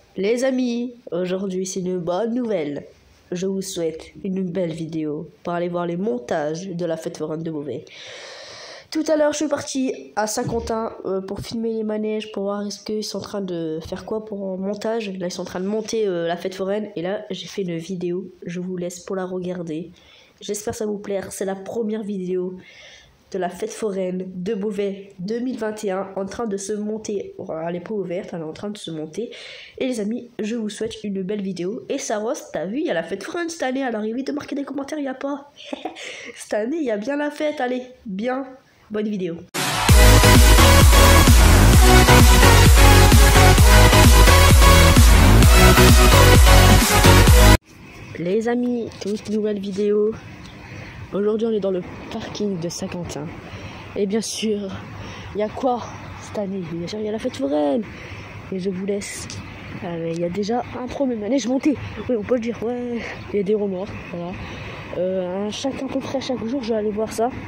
Les amis, aujourd'hui c'est une bonne nouvelle. Je vous souhaite une belle vidéo pour aller voir les montages de la fête foraine de Beauvais. Tout à l'heure, je suis parti à Saint-Quentin pour filmer les manèges, pour voir est-ce qu'ils sont en train de faire quoi pour montage. Là, ils sont en train de monter la fête foraine et là, j'ai fait une vidéo. Je vous laisse pour la regarder. J'espère que ça vous plaire. C'est la première vidéo de la fête foraine de Beauvais 2021 en train de se monter. Elle n'est pas ouverte, elle est en train de se monter. Et les amis, je vous souhaite une belle vidéo. Et Saros, t'as vu, il y a la fête foraine cette année. Alors évite de marquer des commentaires, il n'y a pas. Cette année, il y a bien la fête. Allez, bien. Bonne vidéo. Les amis, toute nouvelle vidéo. Aujourd'hui, on est dans le parking de Saint-Quentin. Et bien sûr, il y a quoi cette année? Bien sûr, il y a la fête foraine. Et je vous laisse. Il y a déjà un premier manège monté. Oui, on peut le dire. Ouais, il y a des remords. Voilà. À peu près chaque jour, je vais aller voir ça.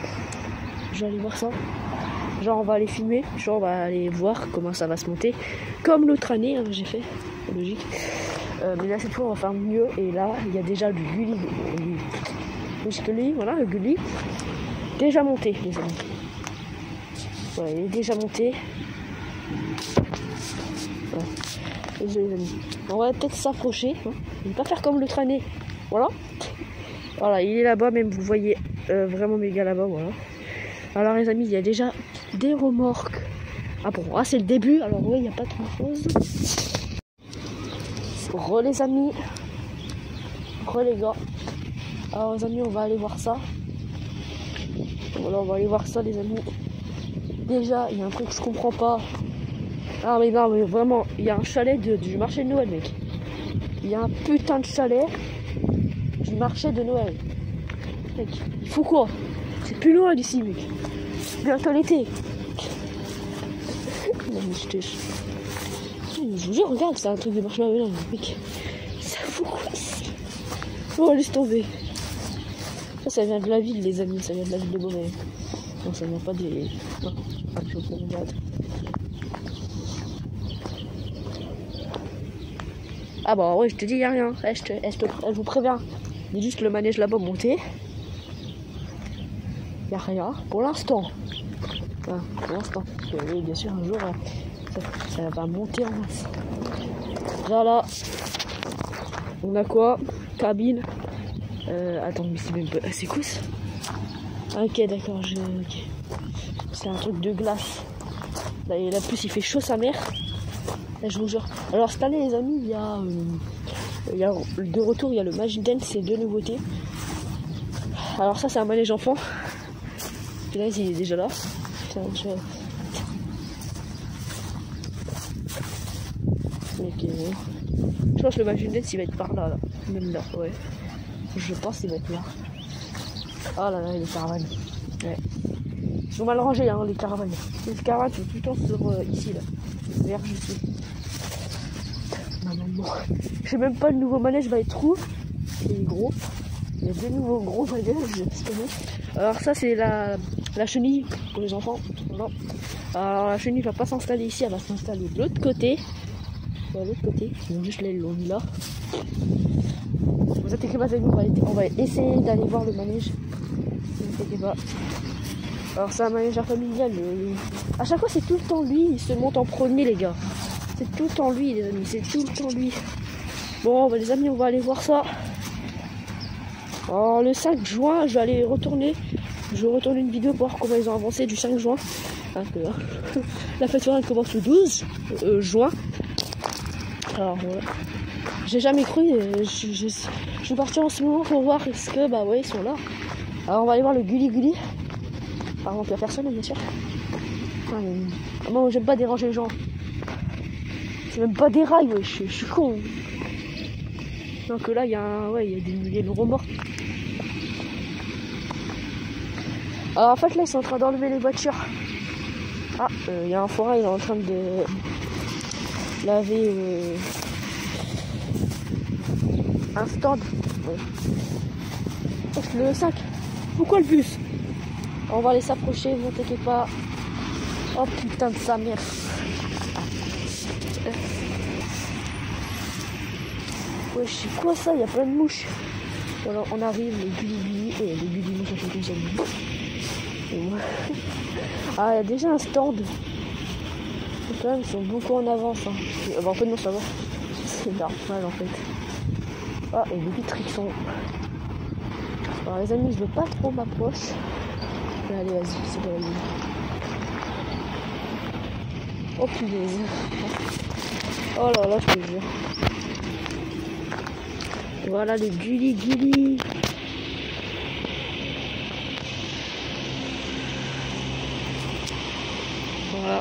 Genre, on va aller filmer. Genre, on va aller voir comment ça va se monter. Comme l'autre année, hein, j'ai fait. C'est logique. Mais là, cette fois, on va faire mieux. Et là, il y a déjà du Gulli. Voilà, le Gulli. Déjà monté, les amis. Ouais, il est déjà monté. Ouais. Désolé, les amis. On va peut-être s'approcher. Hein. Il ne va pas faire comme l'autre année. Voilà. Voilà, il est là-bas, même vous voyez vraiment méga là-bas. Voilà. Alors, les amis, il y a déjà des remorques. Ah bon, ah, c'est le début. Alors, oui, il n'y a pas grand-chose. Les amis. Les gars. Alors, les amis, on va aller voir ça. Voilà, on va aller voir ça, les amis. Déjà, il y a un truc que je comprends pas. Ah, mais non, mais vraiment, il y a un chalet du marché de Noël, mec. Il y a un putain de chalet du marché de Noël. Mec, il faut quoi? C'est plus loin d'ici, mec. Bientôt l'été. Non, mais je vous jure, regarde, c'est un truc de marché de Noël, mec. Ça fout quoi ici? Oh, laisse tomber. Ça vient de la ville, les amis, ça vient de la ville de Beauvais. Non, ça vient pas des... Non, je regarde. Ah bah ouais, je te dis, y'a rien. Je vous préviens. Il y a juste le manège là-bas monté. Y'a rien, pour l'instant. Enfin, pour l'instant. Oui, bien sûr, un jour, ça va monter en masse. Voilà. On a quoi? Cabine. Attends, mais c'est même pas... c'est quoi ça? Ok, d'accord, okay. C'est un truc de glace. Là, et la plus, il fait chaud sa mère. Là, je vous jure. Alors, cette année, les amis, il y a de retour, il y a le Magic Dance, c'est deux nouveautés. Alors ça, c'est un manège enfant. Puis là, il est déjà là. Putain, ok, bon. Je pense que le Magic Dance, il va être par là, là. Même là, ouais. Je pense qu'il va être là. Oh là là, les caravanes. Ouais. Ils sont mal rangés, hein, les caravanes. Les caravanes sont tout le temps sur ici, là. Vers ici. Non. Je sais même pas, le nouveau manège va être où. Il est gros. Il y a deux nouveaux gros manèges. Alors, ça, c'est la chenille pour les enfants. Non. Alors, la chenille va pas s'installer ici, elle va s'installer de l'autre côté. De l'autre côté. Ils ont juste l'ont mis là. Vous inquiétez pas, on va essayer d'aller voir le manège. Ne vous inquiétez pas. Alors c'est un manège familial. À chaque fois c'est tout le temps lui, il se monte en premier, les gars. C'est tout le temps lui, les amis, c'est tout le temps lui. Bon bah, les amis, on va aller voir ça. Alors le 5 juin, je vais aller retourner. Je vais retourner une vidéo pour voir comment ils ont avancé du 5 juin. La fête foraine commence le 12 juin. Alors voilà. J'ai jamais cru, je suis parti en ce moment pour voir est-ce que, bah ouais, ils sont là. Alors on va aller voir le Gulli. Par exemple, il n'y a personne, bien sûr. Moi, j'aime pas déranger les gens. C'est même pas des rails, ouais, je suis con. Donc là, il y a une remorque. Alors en fait, là, ils sont en train d'enlever les voitures. Ah, il y a un forain, il est en train de laver... un stand. Ouais. Le 5. Pourquoi le bus? On va aller s'approcher, vous inquiétez pas. Oh putain de sa mère. Ouais, c'est quoi ça? Il y a plein de mouches. Voilà, on arrive, les guli et les guli nous sont fait comme ça. Ah, il y a déjà un stand. Quand même, ils sont beaucoup en avance. Hein. En fait, non, ça va. C'est normal en fait. Ah, et les vitres ils sont. Alors, les amis, je veux pas trop m'approcher. Mais allez, vas-y, c'est pas la ligne. Oh punaise. Oh là là, je te jure. Voilà les guli. Voilà.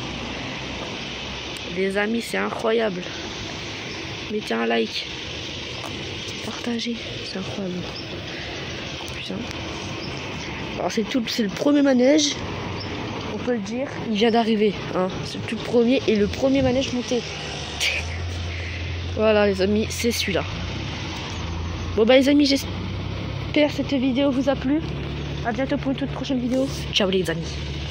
Les amis, c'est incroyable. Mettez un like. Partagez. C'est incroyable. Putain. Alors c'est le premier manège. On peut le dire. Il vient d'arriver. Hein. C'est le tout premier et le premier manège monté. Voilà les amis, c'est celui-là. Bon bah les amis, j'espère que cette vidéo vous a plu. A bientôt pour une toute prochaine vidéo. Ciao les amis.